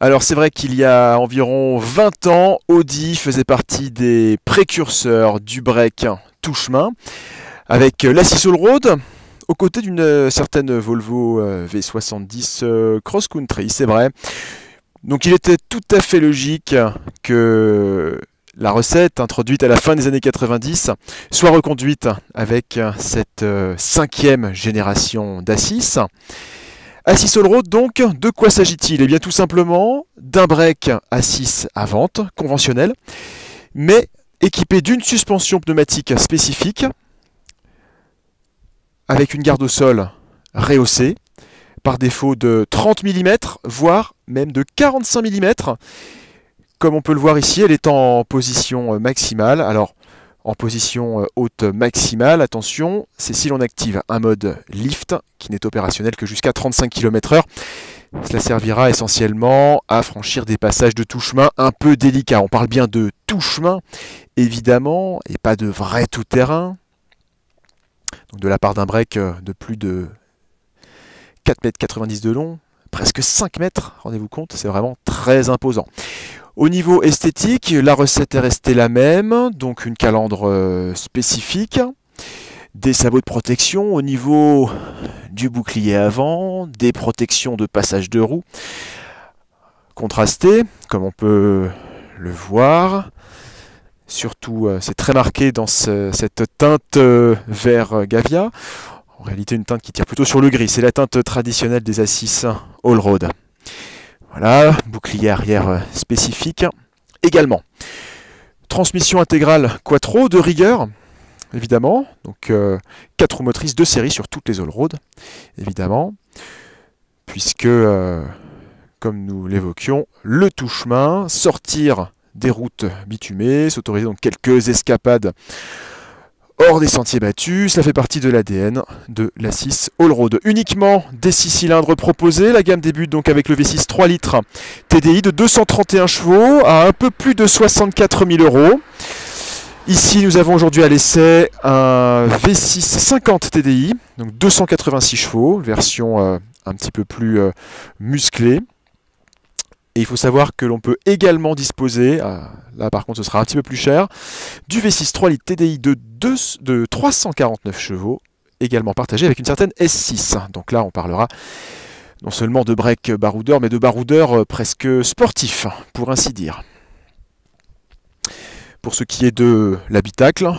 Alors c'est vrai qu'il y a environ 20 ans, Audi faisait partie des précurseurs du break tout-chemin, avec l'Assist Allroad, aux côtés d'une certaine Volvo V70 Cross Country, c'est vrai. Donc il était tout à fait logique que la recette, introduite à la fin des années 90, soit reconduite avec cette cinquième génération d'Assis. Assist Allroad donc, de quoi s'agit-il? Eh bien tout simplement d'un break Assis à vente, conventionnel, mais équipé d'une suspension pneumatique spécifique, avec une garde au sol rehaussée, par défaut de 30 mm, voire même de 45 mm. Comme on peut le voir ici, elle est en position maximale. Alors, en position haute maximale, attention, c'est si l'on active un mode lift qui n'est opérationnel que jusqu'à 35 km/h. Cela servira essentiellement à franchir des passages de tout-chemin un peu délicats. On parle bien de tout-chemin, évidemment, et pas de vrai tout-terrain. Donc de la part d'un break de plus de 4,90 m de long, presque 5 mètres, rendez-vous compte, c'est vraiment très imposant. Au niveau esthétique, la recette est restée la même, donc une calandre spécifique, des sabots de protection au niveau du bouclier avant, des protections de passage de roue, contrastées, comme on peut le voir. Surtout, c'est très marqué dans cette teinte vert Gavia. En réalité, une teinte qui tire plutôt sur le gris. C'est la teinte traditionnelle des Assis Allroad. Voilà, bouclier arrière spécifique également. Transmission intégrale Quattro de rigueur, évidemment. Donc 4 roues motrices de série sur toutes les Allroad, évidemment. Puisque, comme nous l'évoquions, le tout-chemin, sortir des routes bitumées, s'autoriser donc quelques escapades hors des sentiers battus, ça fait partie de l'ADN de l'Assis Allroad. Uniquement des 6 cylindres proposés, la gamme débute donc avec le V6 3 litres TDI de 231 chevaux à un peu plus de 64 000 €. Ici nous avons aujourd'hui à l'essai un V6 50 TDI, donc 286 chevaux, version un petit peu plus musclée. Et il faut savoir que l'on peut également disposer, là par contre ce sera un petit peu plus cher, du V6 3 litres TDI de 349 chevaux, également partagé avec une certaine S6. Donc là on parlera non seulement de break baroudeur, mais de baroudeur presque sportif, pour ainsi dire. Pour ce qui est de l'habitacle,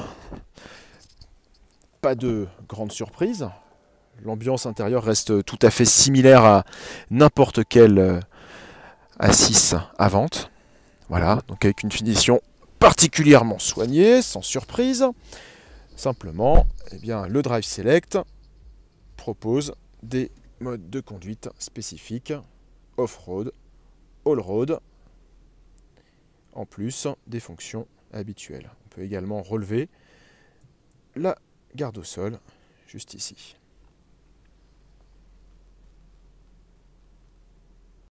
pas de grande surprise. L'ambiance intérieure reste tout à fait similaire à n'importe quel Assis à vente. Voilà, donc avec une finition particulièrement soignée, sans surprise. Simplement, eh bien, le Drive Select propose des modes de conduite spécifiques, off-road, all-road, en plus des fonctions habituelles. On peut également relever la garde au sol, juste ici.